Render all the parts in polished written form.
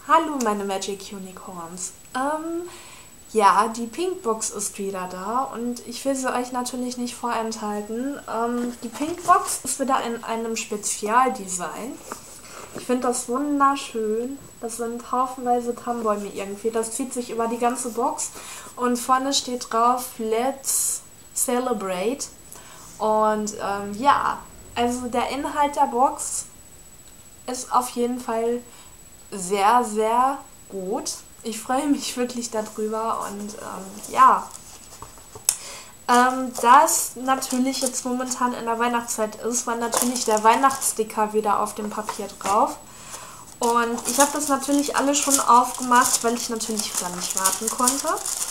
Hallo meine Magic Unicorns. Ja, die Pinkbox ist wieder da und ich will sie euch natürlich nicht vorenthalten. Die Pinkbox ist wieder in einem Spezialdesign. Ich finde das wunderschön. Das sind haufenweise Tannenbäume irgendwie. Das zieht sich über die ganze Box und vorne steht drauf Let's Celebrate. Und ja, also der Inhalt der Box ist auf jeden Fall sehr, sehr gut. Ich freue mich wirklich darüber und ja, da es natürlich jetzt momentan in der Weihnachtszeit ist, war natürlich der Weihnachtssticker wieder auf dem Papier drauf. Und ich habe das natürlich alle schon aufgemacht, weil ich natürlich wieder nicht warten konnte.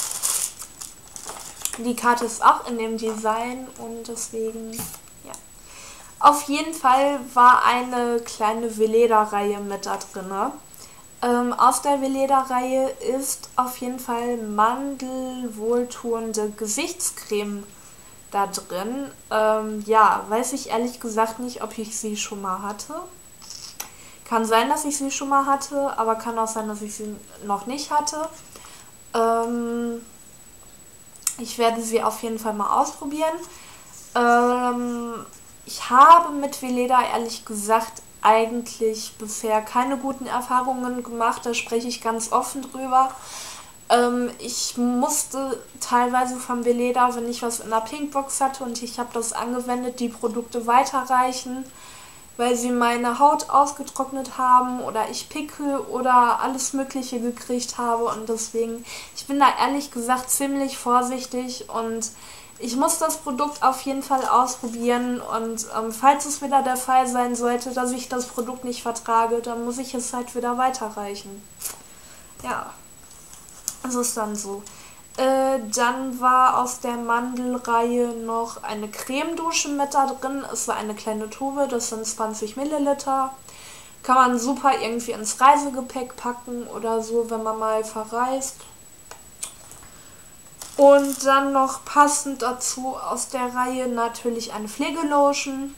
Die Karte ist auch in dem Design und deswegen, ja. Auf jeden Fall war eine kleine Veleda-Reihe mit da drin. Aus der Veleda-Reihe ist auf jeden Fall mandelwohltuende Gesichtscreme da drin. Ja, weiß ich ehrlich gesagt nicht, ob ich sie schon mal hatte. Kann sein, dass ich sie schon mal hatte, aber kann auch sein, dass ich sie noch nicht hatte. Ich werde sie auf jeden Fall mal ausprobieren. Ich habe mit Veleda ehrlich gesagt eigentlich bisher keine guten Erfahrungen gemacht, da spreche ich ganz offen drüber. Ich musste teilweise von Veleda, wenn ich was in der Pinkbox hatte und ich habe das angewendet, die Produkte weiterreichen, weil sie meine Haut ausgetrocknet haben oder ich Pickel oder alles Mögliche gekriegt habe und deswegen, ich bin da ehrlich gesagt ziemlich vorsichtig und ich muss das Produkt auf jeden Fall ausprobieren und falls es wieder der Fall sein sollte, dass ich das Produkt nicht vertrage, dann muss ich es halt wieder weiterreichen. Ja, das ist dann so. Dann war aus der Mandelreihe noch eine Cremedusche mit da drin. Es war eine kleine Tube, das sind 20 Milliliter. Kann man super irgendwie ins Reisegepäck packen oder so, wenn man mal verreist. Und dann noch passend dazu aus der Reihe natürlich eine Pflegelotion.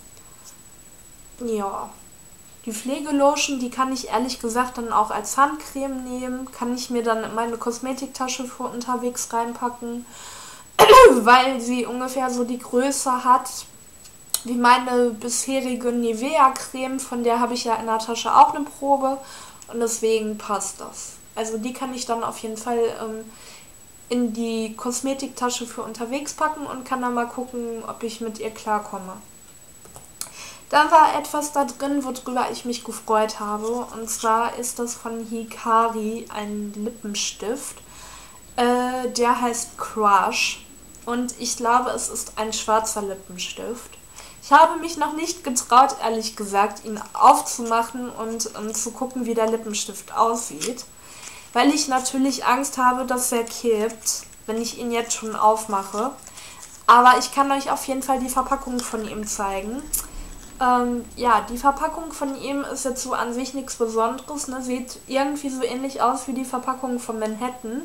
Ja, die Pflegelotion, die kann ich ehrlich gesagt dann auch als Handcreme nehmen. Kann ich mir dann in meine Kosmetiktasche für unterwegs reinpacken, weil sie ungefähr so die Größe hat wie meine bisherige Nivea-Creme. Von der habe ich ja in der Tasche auch eine Probe und deswegen passt das. Also die kann ich dann auf jeden Fall in die Kosmetiktasche für unterwegs packen und kann dann mal gucken, ob ich mit ihr klarkomme. Dann war etwas da drin, worüber ich mich gefreut habe. Und zwar ist das von Hikari ein Lippenstift. Der heißt Crush. Und ich glaube, es ist ein schwarzer Lippenstift. Ich habe mich noch nicht getraut, ehrlich gesagt, ihn aufzumachen und zu gucken, wie der Lippenstift aussieht. Weil ich natürlich Angst habe, dass er kippt, wenn ich ihn jetzt schon aufmache. Aber ich kann euch auf jeden Fall die Verpackung von ihm zeigen. Ja, die Verpackung von ihm ist jetzt so an sich nichts Besonderes. Ne? Sieht irgendwie so ähnlich aus wie die Verpackung von Manhattan.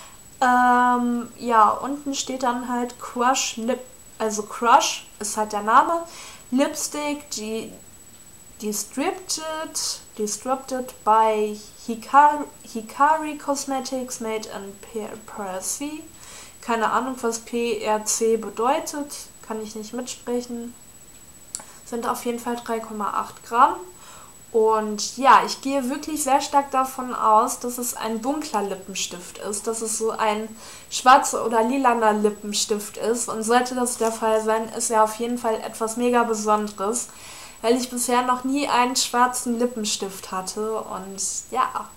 Ja, unten steht dann halt Crush Lip. Also Crush ist halt der Name. Lipstick, Distributed by Hikari Cosmetics made in PRC. Keine Ahnung, was PRC bedeutet. Kann ich nicht mitsprechen. Sind auf jeden Fall 3,8 Gramm. Und ja, ich gehe wirklich sehr stark davon aus, dass es ein dunkler Lippenstift ist. Dass es so ein schwarzer oder lilaner Lippenstift ist. Und sollte das der Fall sein, ist er auf jeden Fall etwas mega Besonderes. Weil ich bisher noch nie einen schwarzen Lippenstift hatte. Und ja,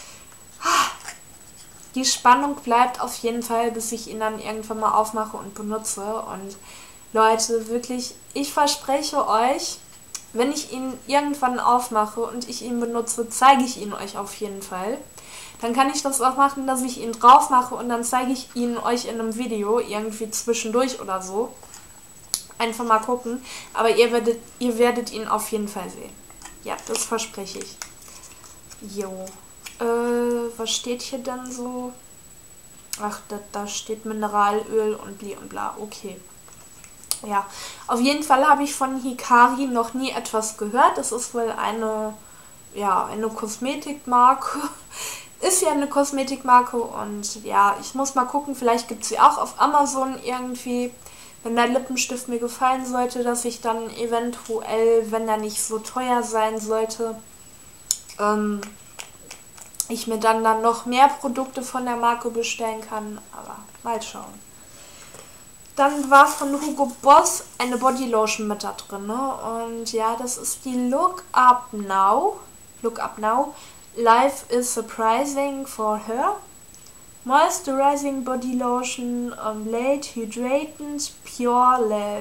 die Spannung bleibt auf jeden Fall, bis ich ihn dann irgendwann mal aufmache und benutze. Und Leute, wirklich, ich verspreche euch, wenn ich ihn irgendwann aufmache und ich ihn benutze, zeige ich ihn euch auf jeden Fall. Dann kann ich das auch machen, dass ich ihn drauf mache und dann zeige ich ihn euch in einem Video, irgendwie zwischendurch oder so. Einfach mal gucken, aber ihr werdet ihn auf jeden Fall sehen. Ja, das verspreche ich. Jo. Was steht hier denn so? Ach, da steht Mineralöl und bli und bla. Okay. Ja, auf jeden Fall habe ich von Hikari noch nie etwas gehört. Es ist wohl eine ja, eine Kosmetikmarke. Ist ja eine Kosmetikmarke und ja, ich muss mal gucken, vielleicht gibt es sie auch auf Amazon irgendwie. Wenn der Lippenstift mir gefallen sollte, dass ich dann eventuell, wenn er nicht so teuer sein sollte, ich mir dann noch mehr Produkte von der Marke bestellen kann. Aber mal schauen. Dann war von Hugo Boss eine Bodylotion mit da drin. Ne? Und ja, das ist die Look Up Now. Look Up Now. Life is surprising for her. Moisturizing Body Lotion, Late Hydratant, Pure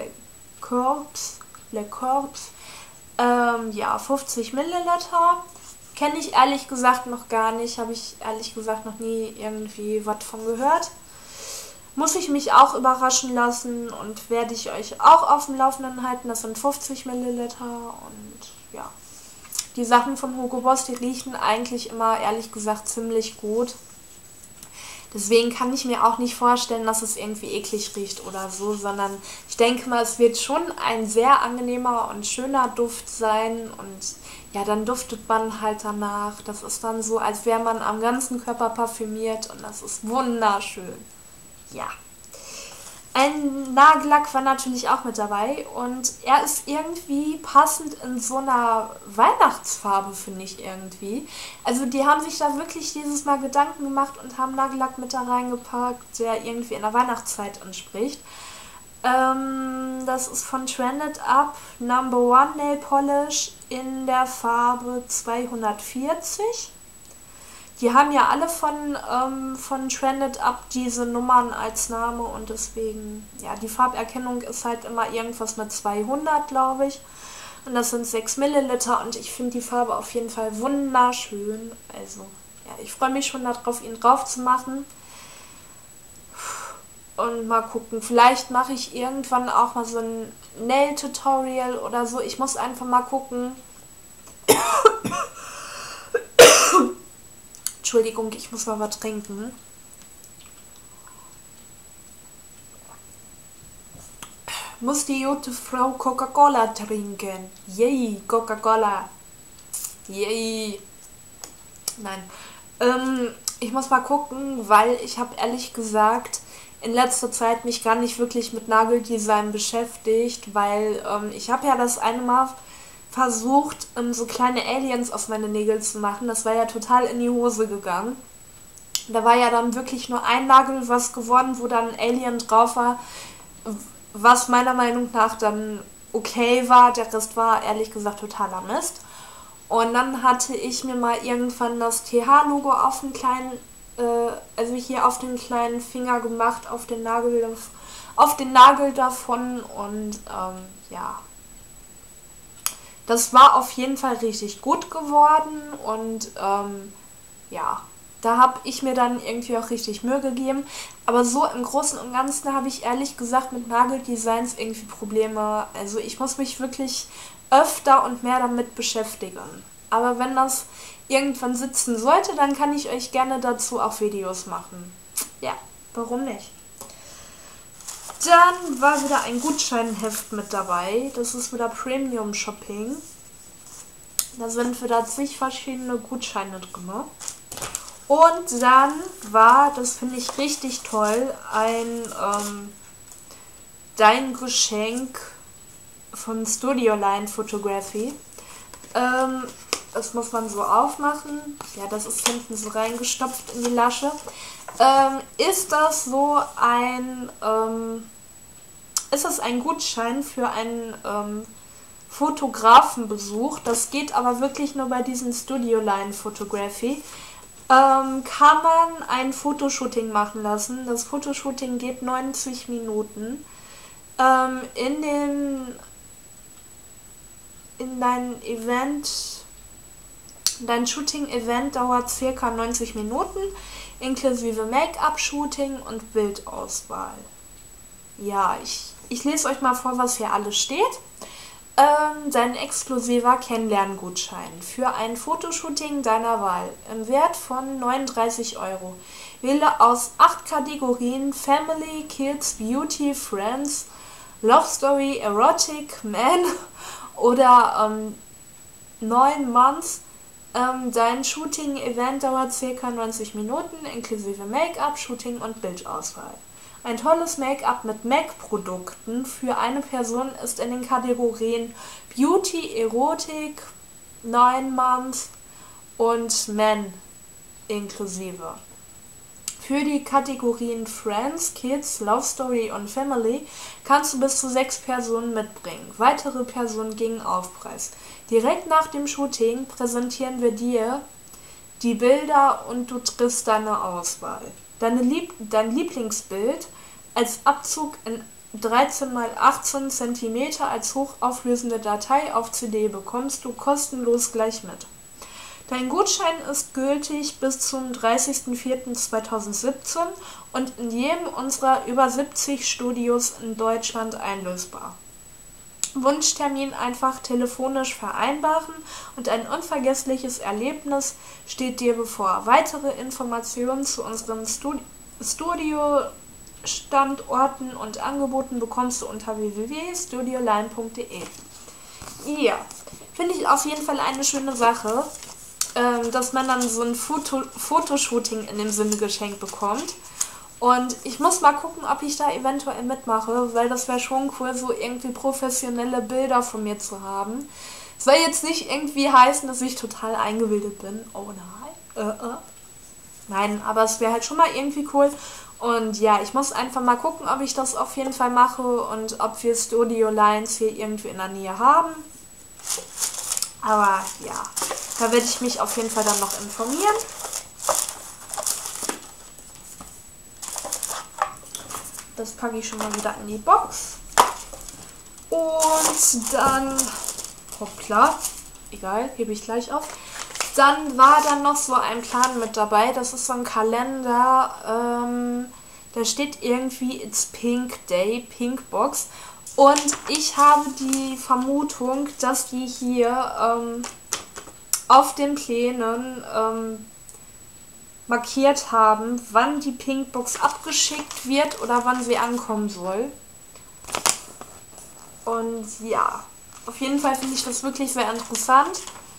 Le Corps. Ja, 50 Milliliter. Kenne ich ehrlich gesagt noch gar nicht. Habe ich ehrlich gesagt noch nie irgendwie was von gehört. Muss ich mich auch überraschen lassen und werde ich euch auch auf dem Laufenden halten. Das sind 50 Milliliter und ja. Die Sachen von Hugo Boss, die riechen eigentlich immer, ehrlich gesagt, ziemlich gut. Deswegen kann ich mir auch nicht vorstellen, dass es irgendwie eklig riecht oder so, sondern ich denke mal, es wird schon ein sehr angenehmer und schöner Duft sein und ja, dann duftet man halt danach. Das ist dann so, als wäre man am ganzen Körper parfümiert und das ist wunderschön. Ja. Ein Nagellack war natürlich auch mit dabei und er ist irgendwie passend in so einer Weihnachtsfarbe, finde ich irgendwie. Also die haben sich da wirklich dieses Mal Gedanken gemacht und haben Nagellack mit da reingepackt, der irgendwie in der Weihnachtszeit entspricht. Das ist von Trended Up Number One Nail Polish in der Farbe 240. Die haben ja alle von Trended Up diese Nummern als Name und deswegen, ja, die Farberkennung ist halt immer irgendwas mit 200, glaube ich. Und das sind 6 Milliliter und ich finde die Farbe auf jeden Fall wunderschön. Also, ja, ich freue mich schon darauf, ihn drauf zu machen. Und mal gucken, vielleicht mache ich irgendwann auch mal so ein Nail-Tutorial oder so. Ich muss einfach mal gucken. Entschuldigung, ich muss mal was trinken. Muss die gute Frau Coca-Cola trinken. Yay, Coca-Cola. Yay. Nein. Ich muss mal gucken, weil ich habe ehrlich gesagt in letzter Zeit mich gar nicht wirklich mit Nageldesign beschäftigt, weil ich habe ja das eine Mal versucht, so kleine Aliens auf meine Nägel zu machen. Das war ja total in die Hose gegangen. Da war ja dann wirklich nur ein Nagel was geworden, wo dann ein Alien drauf war, was meiner Meinung nach dann okay war. Der Rest war ehrlich gesagt totaler Mist. Und dann hatte ich mir mal irgendwann das TH-Logo auf den kleinen, also hier auf den kleinen Finger gemacht, auf den Nagel davon und ja. Das war auf jeden Fall richtig gut geworden und ja, da habe ich mir dann irgendwie auch richtig Mühe gegeben. Aber so im Großen und Ganzen habe ich ehrlich gesagt mit Nageldesigns irgendwie Probleme. Also ich muss mich wirklich öfter und mehr damit beschäftigen. Aber wenn das irgendwann sitzen sollte, dann kann ich euch gerne dazu auch Videos machen. Ja, warum nicht? Dann war wieder ein Gutscheinheft mit dabei. Das ist wieder Premium Shopping. Da sind wieder zig verschiedene Gutscheine drin. Und dann war, das finde ich richtig toll, ein Dein Geschenk von Studio Line Photography. Das muss man so aufmachen. Ja, das ist hinten so reingestopft in die Lasche. Ist das so ein ist das ein Gutschein für einen Fotografenbesuch. Das geht aber wirklich nur bei diesen Studio Line Photography. Kann man ein Fotoshooting machen lassen. Das Fotoshooting geht 90 Minuten. Dein Shooting-Event dauert circa 90 Minuten, inklusive Make-up-Shooting und Bildauswahl. Ja, ich lese euch mal vor, was hier alles steht. Dein exklusiver Kennenlerngutschein für ein Fotoshooting deiner Wahl im Wert von 39 Euro. Wähle aus 8 Kategorien: Family, Kids, Beauty, Friends, Love Story, Erotic, Man oder 9 Months Dein Shooting-Event dauert ca. 90 Minuten inklusive Make-up, Shooting und Bildauswahl. Ein tolles Make-up mit MAC-Produkten für eine Person ist in den Kategorien Beauty, Erotik, 9 Months und Men inklusive. Für die Kategorien Friends, Kids, Love Story und Family kannst du bis zu 6 Personen mitbringen. Weitere Personen gegen Aufpreis. Direkt nach dem Shooting präsentieren wir dir die Bilder und du triffst deine Auswahl. Dein Lieblingsbild als Abzug in 13 x 18 cm als hochauflösende Datei auf CD bekommst du kostenlos gleich mit. Dein Gutschein ist gültig bis zum 30.04.2017 und in jedem unserer über 70 Studios in Deutschland einlösbar. Wunschtermin einfach telefonisch vereinbaren und ein unvergessliches Erlebnis steht dir bevor. Weitere Informationen zu unseren Studio-Standorten und Angeboten bekommst du unter www.studioline.de. Ja, finde ich auf jeden Fall eine schöne Sache, dass man dann so ein Fotoshooting in dem Sinne geschenkt bekommt. Und ich muss mal gucken, ob ich da eventuell mitmache, weil das wäre schon cool, so irgendwie professionelle Bilder von mir zu haben. Es soll jetzt nicht irgendwie heißen, dass ich total eingebildet bin. Oh nein. Nein, aber es wäre halt schon mal irgendwie cool. Und ja, ich muss einfach mal gucken, ob ich das auf jeden Fall mache und ob wir Studio Lines hier irgendwie in der Nähe haben. Aber ja, da werde ich mich auf jeden Fall dann noch informieren. Das packe ich schon mal wieder in die Box. Und dann, hoppla, egal, hebe ich gleich auf. Dann war dann noch so ein Plan mit dabei. Das ist so ein Kalender, da steht irgendwie It's Pink Day, Pink Box. Und ich habe die Vermutung, dass die hier auf den Plänen markiert haben, wann die Pinkbox abgeschickt wird oder wann sie ankommen soll. Und ja, auf jeden Fall finde ich das wirklich sehr interessant.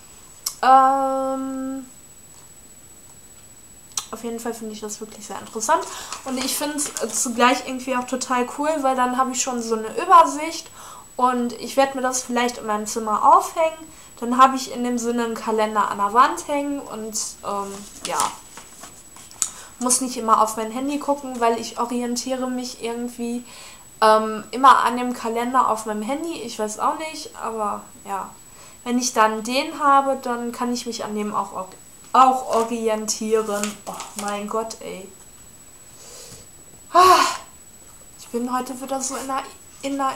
Auf jeden Fall finde ich das wirklich sehr interessant. Und ich finde es zugleich irgendwie auch total cool, weil dann habe ich schon so eine Übersicht und ich werde mir das vielleicht in meinem Zimmer aufhängen. Dann habe ich in dem Sinne einen Kalender an der Wand hängen und ja, muss nicht immer auf mein Handy gucken, weil ich orientiere mich irgendwie immer an dem Kalender auf meinem Handy. Ich weiß auch nicht, aber ja, wenn ich dann den habe, dann kann ich mich an dem auch orientieren. Oh mein Gott, ey. Ich bin heute wieder so in der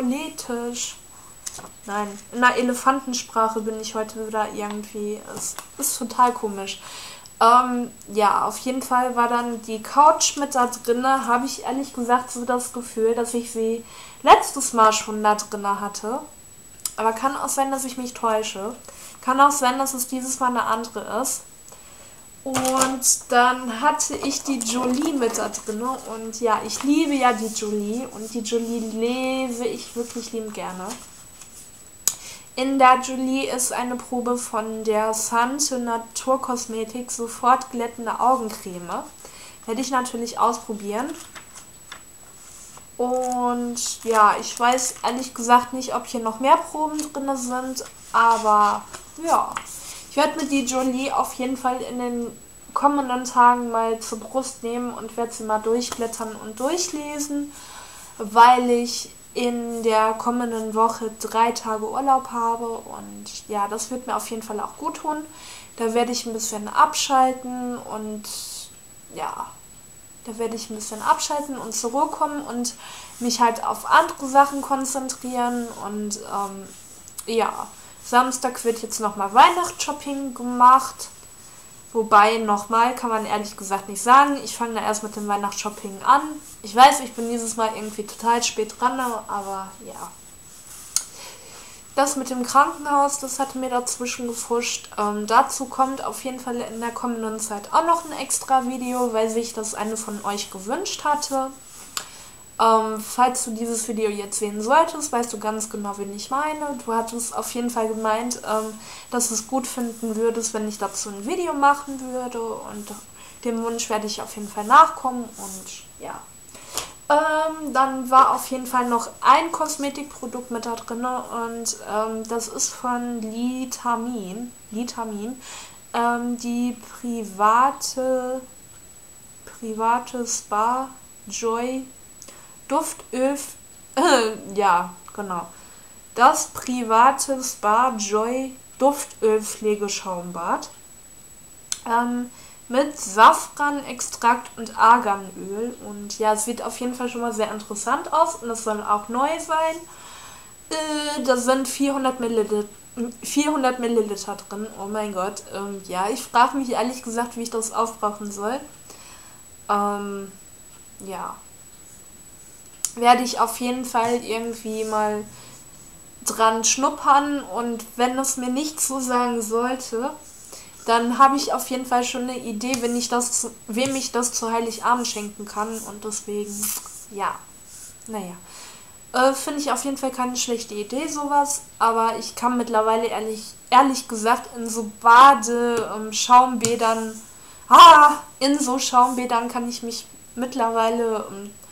in der Elefantensprache bin ich heute wieder irgendwie. Es ist total komisch. Ja, auf jeden Fall war dann die Couch mit da drinne. Habe ich ehrlich gesagt so das Gefühl, dass ich sie letztes Mal schon da drinne hatte. Aber kann auch sein, dass ich mich täusche. Kann auch sein, dass es dieses Mal eine andere ist. Und dann hatte ich die Jolie mit da drin. Und ja, ich liebe ja die Jolie. Und die Jolie lese ich wirklich liebend gerne. In der Jolie ist eine Probe von der Sante Naturkosmetik sofort glättende Augencreme. Werde ich natürlich ausprobieren. Und ja, ich weiß ehrlich gesagt nicht, ob hier noch mehr Proben drin sind. Aber ja, ich werde mir die Jolie auf jeden Fall in den kommenden Tagen mal zur Brust nehmen und werde sie mal durchblättern und durchlesen, weil ich in der kommenden Woche 3 Tage Urlaub habe und ja, das wird mir auf jeden Fall auch gut tun. Da werde ich ein bisschen abschalten und ja, zur Ruhe kommen und mich halt auf andere Sachen konzentrieren und ja, Samstag wird jetzt nochmal Weihnachtsshopping gemacht. Wobei, nochmal, kann man ehrlich gesagt nicht sagen. Ich fange da erst mit dem Weihnachtsshopping an. Ich weiß, ich bin dieses Mal irgendwie total spät dran, aber ja. Das mit dem Krankenhaus, das hatte mir dazwischen gefuscht. Dazu kommt auf jeden Fall in der kommenden Zeit auch noch ein extra Video, weil sich das eine von euch gewünscht hatte. Falls du dieses Video jetzt sehen solltest, weißt du ganz genau, wen ich meine. Du hattest auf jeden Fall gemeint, dass du es gut finden würdest, wenn ich dazu ein Video machen würde. Und dem Wunsch werde ich auf jeden Fall nachkommen. Und ja. Dann war auf jeden Fall noch ein Kosmetikprodukt mit da drin. Und das ist von Litamin. Die private Spa Joy Duftöl, ja, genau. Das private Spa Joy Duftölpflegeschaumbad mit Safranextrakt und Arganöl. Und ja, es sieht auf jeden Fall schon mal sehr interessant aus und es soll auch neu sein. Da sind 400 Milliliter drin. Oh mein Gott. Ja, ich frage mich ehrlich gesagt, wie ich das aufbrauchen soll. Ja. Werde ich auf jeden Fall irgendwie mal dran schnuppern, und wenn es mir nicht so sagen sollte, dann habe ich auf jeden Fall schon eine Idee, wem ich das zu Heiligabend schenken kann, und deswegen, ja, naja. Finde ich auf jeden Fall keine schlechte Idee, sowas, aber ich kann mittlerweile ehrlich gesagt in so Schaumbädern kann ich mich mittlerweile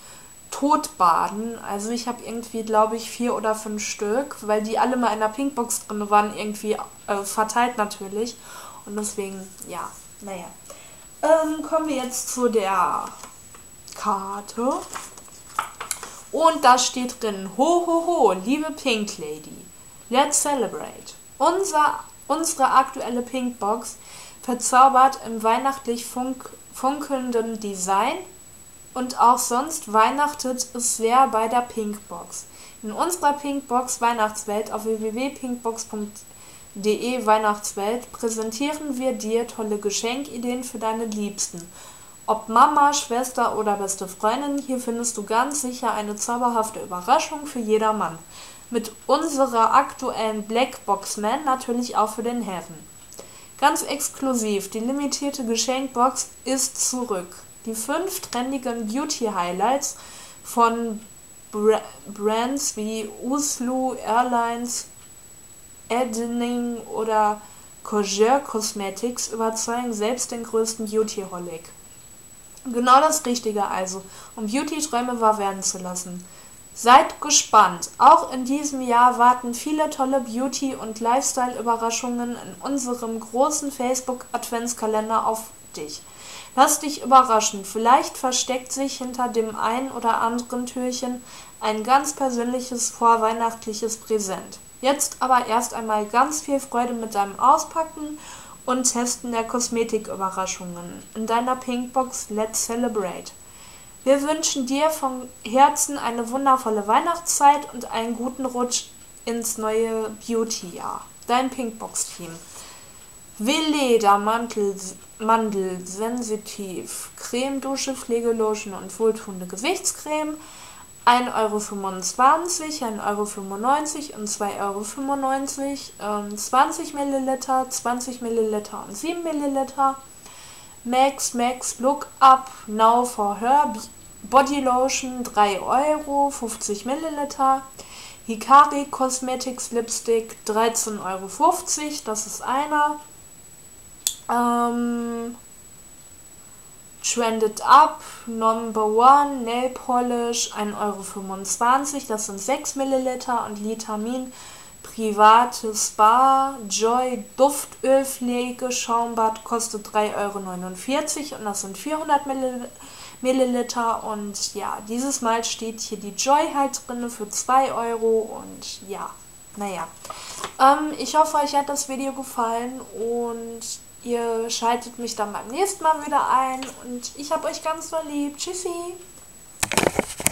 totbaden. Also ich habe irgendwie, glaube ich, 4 oder 5 Stück, weil die alle mal in der Pinkbox drin waren, irgendwie verteilt natürlich. Und deswegen, ja, naja. Kommen wir jetzt zu der Karte. Und da steht drin: Ho, ho, ho, liebe Pink Lady, let's celebrate. Unsere aktuelle Pinkbox verzaubert im weihnachtlich funkelnden Design. Und auch sonst weihnachtet es sehr bei der Pinkbox. In unserer Pinkbox Weihnachtswelt auf www.pinkbox.de Weihnachtswelt präsentieren wir dir tolle Geschenkideen für deine Liebsten. Ob Mama, Schwester oder beste Freundin, hier findest du ganz sicher eine zauberhafte Überraschung für jedermann. Mit unserer aktuellen Blackbox-Man natürlich auch für den Herren. Ganz exklusiv, die limitierte Geschenkbox ist zurück. Die 5 trendigen Beauty-Highlights von Brands wie Uslu, Airlines, Edening oder Coogere Cosmetics überzeugen selbst den größten Beauty-Holic. Genau das Richtige also, um Beauty-Träume wahr werden zu lassen. Seid gespannt! Auch in diesem Jahr warten viele tolle Beauty- und Lifestyle-Überraschungen in unserem großen Facebook-Adventskalender auf dich. Lass dich überraschen, vielleicht versteckt sich hinter dem ein oder anderen Türchen ein ganz persönliches vorweihnachtliches Präsent. Jetzt aber erst einmal ganz viel Freude mit deinem Auspacken und Testen der Kosmetiküberraschungen in deiner Pinkbox Let's Celebrate. Wir wünschen dir von Herzen eine wundervolle Weihnachtszeit und einen guten Rutsch ins neue Beauty-Jahr. Dein Pinkbox-Team. Veleda Mandel Sensitiv Cremedusche, Pflegelotion und wohltuende Gesichtscreme 1,25 €, 1,95 € und 2,95 €, 20 ml, 20 ml und 7 ml. Max Look Up Now for Her Body Lotion 3 €, 50 ml. Hikari Cosmetics Lipstick 13,50 €, das ist einer. Trended Up Number One Nail Polish 1,25 €, das sind 6 ml. Und Litamin Private Spa Joy Duftölpflege Schaumbad kostet 3,49 € und das sind 400 Milliliter. Und ja, dieses Mal steht hier die Joy halt drin für 2 € und ja, naja. Ich hoffe, euch hat das Video gefallen und ihr schaltet mich dann beim nächsten Mal wieder ein und ich hab euch ganz doll lieb. Tschüssi!